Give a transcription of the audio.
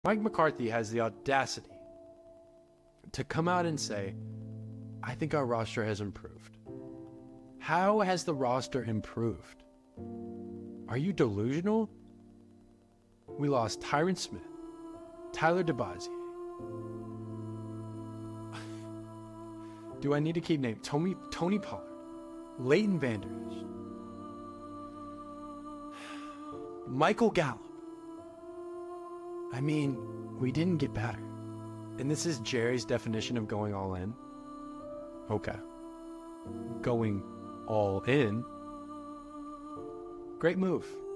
Mike McCarthy has the audacity to come out and say, I think our roster has improved. How has the roster improved? Are you delusional? We lost Tyron Smith, Tyler DeBazier. Do I need to keep naming? Tony Pollard, Leighton Vander Esch, Michael Gallup. I mean, we didn't get better. And this is Jerry's definition of going all in. Okay. Going all in. Great move.